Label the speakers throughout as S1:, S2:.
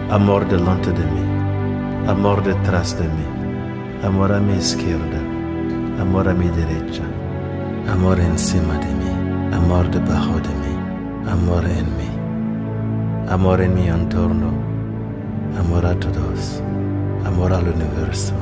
S1: Amor delante de mí, amor detrás de mí, amor a mi izquierda, amor a mi derecha, amor encima de mí, amor debajo de mí, amor en mí, amor en mi entorno, amor a todos, amor al universo,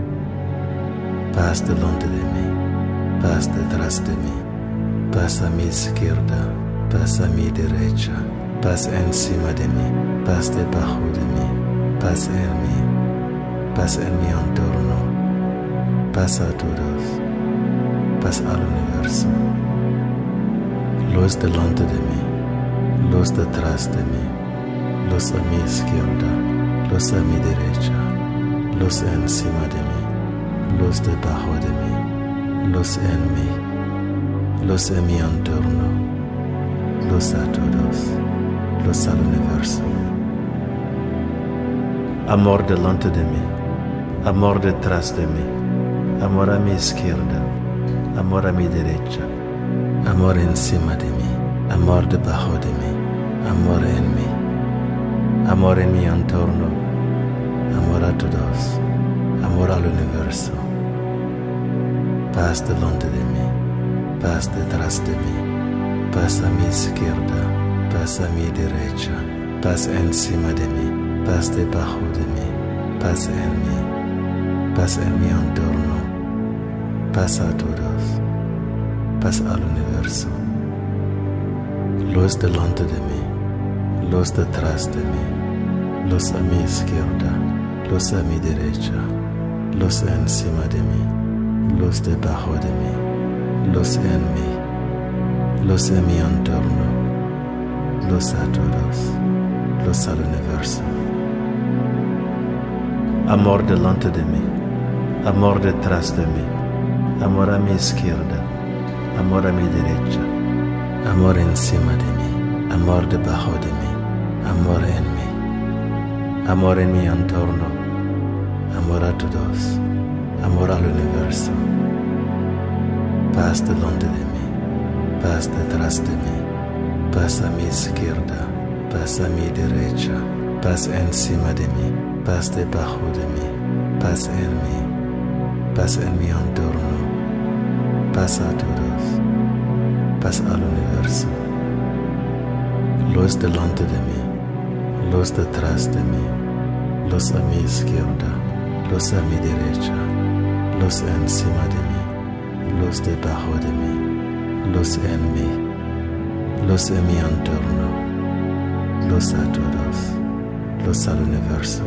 S1: paz delante de mí, paz detrás de mí, paz a mi izquierda, paz a mi derecha, paz encima de mí, paz debajo de mí, paz en mí, paz en mi entorno, paz a todos, paz al universo, luz delante de mí, luz detrás de mí, luz a mi izquierda, luz a mi derecha, luz encima de mí, luz debajo de mí, luz en mí, luz en mi entorno, luz a todos, luz al universo. Amor delante de mí, amor detrás de mí, amor a mi izquierda, amor a mi derecha, amor encima de mí, amor debajo de mí, amor en mí, amor en mi entorno, amor a todos, amor al universo, paz delante de mí, paz detrás de mí, paz a mi izquierda, paz a mi derecha, paz encima de mí, paz debajo de mí, paz en mí, paz en mi entorno, paz a todos, paz al universo, luz delante de mí, luz detrás de mí, luz a mi izquierda, luz a mi derecha, luz encima de mí, luz debajo de mí, luz en mí, luz en mi entorno, luz a todos, luz al universo. Amor delante de mí, amor detrás de mí, amor a mi izquierda, amor a mi derecha, amor encima de mí, amor debajo de mí, amor en mí, amor en mi entorno, amor a todos, amor al universo, paz delante de mí, paz detrás de mí, paz a mi izquierda, paz a mi derecha, paz encima de mí, paz debajo de mí, paz en mí, paz en mi entorno, paz a todos, paz al universo, luz delante de mí, luz detrás de mí, luz a mi izquierda, luz a mi derecha, luz encima de mí, luz debajo de mí, luz en mí, luz en mi entorno, luz a todos, luz al universo.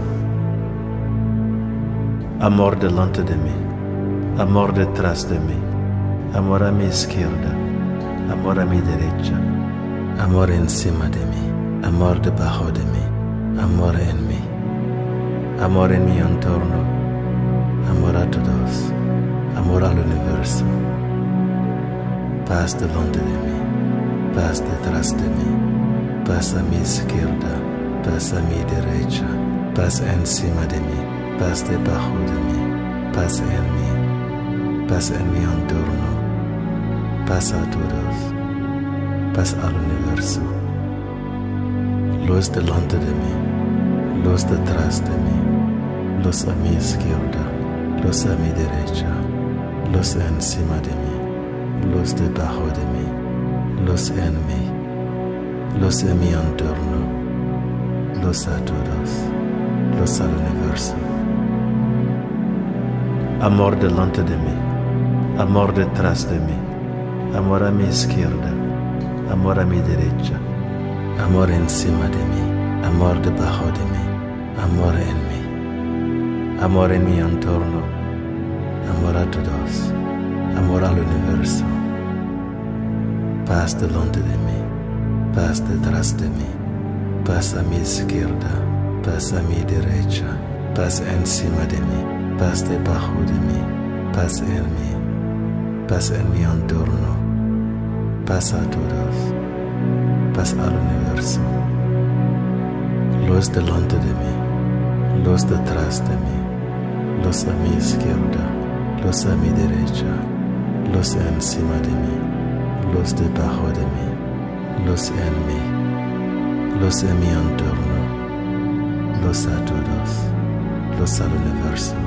S1: Amor delante de mí, amor detrás de mí, amor a mi izquierda, amor a mi derecha, amor encima de mí, amor debajo de mí, amor en mí, amor en mi entorno, amor a todos, amor al universo, paz delante de mí, paz detrás de mí, paz a mi izquierda, paz a mi derecha, paz encima de mí, paz debajo de mí, paz en mí, paz en mi entorno, paz a todos, paz al universo, luz delante de mí, luz detrás de mí, luz a mi izquierda, luz a mi derecha, luz encima de mí, luz debajo de mí, luz en mí, luz en mi entorno, luz a todos, luz al universo. Amor delante de mí, amor detrás de mí, amor a mi izquierda, amor a mi derecha, amor encima de mí, amor debajo de mí, amor en mí, amor en mi entorno, amor a todos, amor al universo, paz delante de mí, paz detrás de mí, paz a mi izquierda, paz a mi derecha, paz encima de mí, paz debajo de mí, paz en mí, paz en mi entorno, paz a todos, paz al universo, luz delante de mí, luz detrás de mí, luz a mi izquierda, luz a mi derecha, luz encima de mí, luz debajo de mí, luz en mí, luz en mi entorno, luz a todos, luz al universo.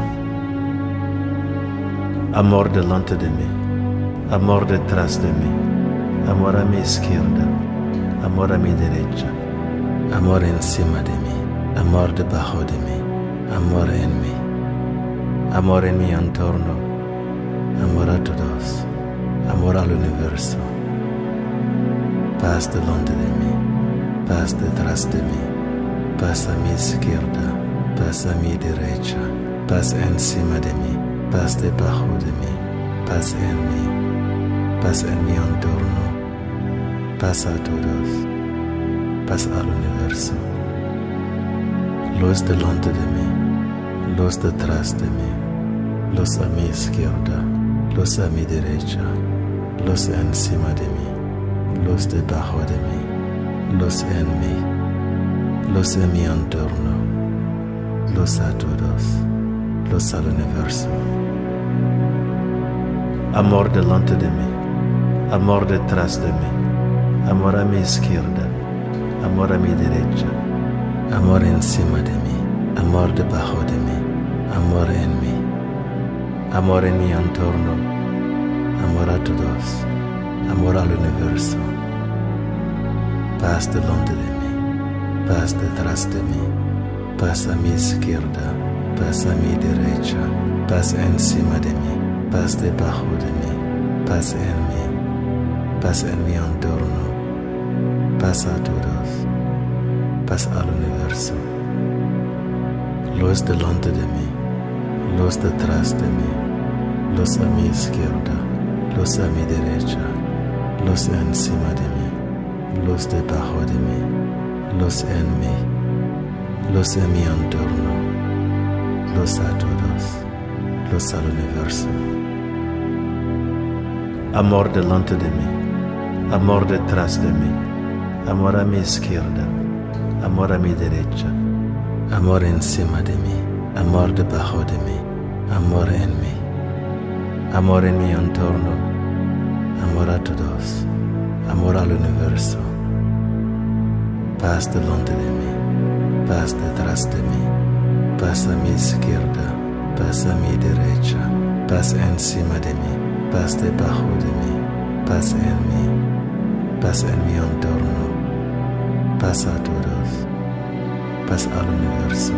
S1: Amor delante de mí, amor detrás de mí, amor a mi izquierda, amor a mi derecha, amor encima de mí, amor debajo de mí, amor en mí, amor en mi entorno, amor a todos, amor al universo. Paz delante de mí, paz detrás de mí, paz a mi izquierda, paz a mi derecha, paz encima de mí, paz debajo de mí, paz en mi entorno, paz a todos, paz al universo. Luz delante de mí, luz detrás de mí, luz a mi izquierda, luz a mi derecha, luz encima de mí, luz debajo de mí, luz en mi entorno, luz a todos, luz al universo. Amor delante de mí, amor detrás de mí, amor a mi izquierda, amor a mi derecha, amor encima de mí, amor debajo de mí, amor en mi entorno, amor a todos, amor al universo. Paz delante de mí, paz detrás de mí, paz a mi izquierda, paz a mi derecha, paz encima de mí, paz debajo de mí, paz en mi entorno, paz a todos, paz al universo. Luz delante de mí, luz detrás de mí, luz a mi izquierda, luz a mi derecha, luz encima de mí, luz debajo de mí, luz en mi entorno, luz a todos, luz al universo. Amor delante de mí, amor detrás de mí, amor a mi izquierda, amor a mi derecha, amor encima de mí, amor debajo de mí, amor en mi entorno, amor a todos, amor al universo. Paz delante de mí, paz detrás de mí, paz a mi izquierda, paz a mi derecha, paz encima de mí, paz debajo de mí, paz en mi entorno, paz a todos, paz al universo.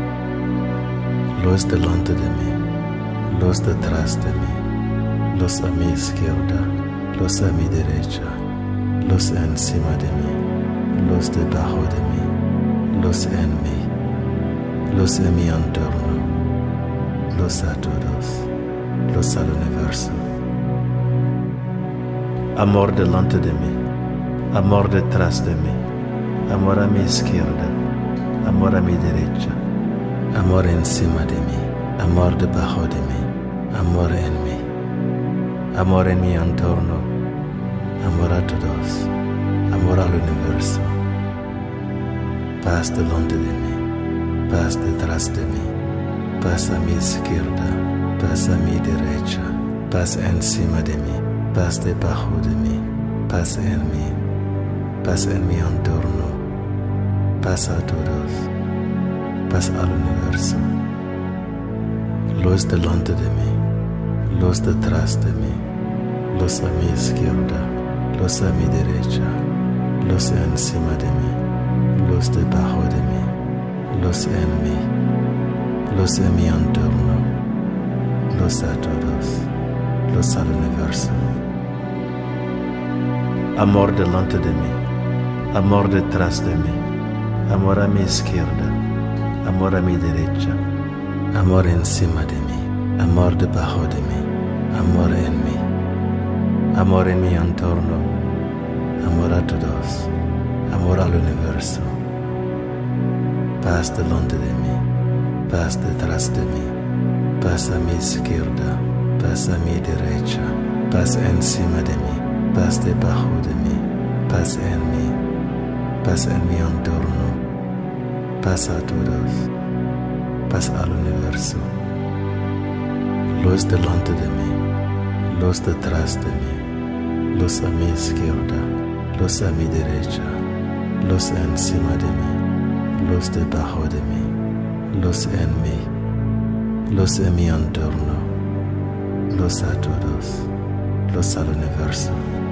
S1: Luz delante de mí, luz detrás de mí, luz a mi izquierda, luz a mi derecha, luz encima de mí, luz debajo de mí, luz en mi entorno, luz a todos, luz al universo. Amor delante de mí, amor detrás de mí, amor a mi izquierda, amor a mi derecha, amor encima de mí, amor debajo de mí, amor en mi entorno, amor a todos, amor al universo. Paz delante de mí, paz detrás de mí, paz a mi izquierda, paz a mi derecha, paz encima de mí, paz debajo de mí, paz en mi entorno, paz a todos, paz al universo. Luz delante de mí, luz detrás de mí, luz a mi izquierda, luz a mi derecha, luz encima de mí, luz debajo de mí, luz en mi entorno, luz a todos, luz al universo. Amor delante de mí, amor detrás de mí, amor a mi izquierda, amor a mi derecha, amor encima de mí, amor debajo de mí, amor en mi entorno, amor a todos, amor al universo. Paz delante de mí, paz detrás de mí, paz a mi izquierda, paz a mi derecha, paz encima de mí, paz debajo de mí, paz en mi entorno, paz a todos, paz al universo. Luz delante de mí, luz detrás de mí, luz a mi izquierda, luz a mi derecha, luz encima de mí, luz debajo de mí, luz en mí, luz en mi entorno, luz a todos, luz al universo.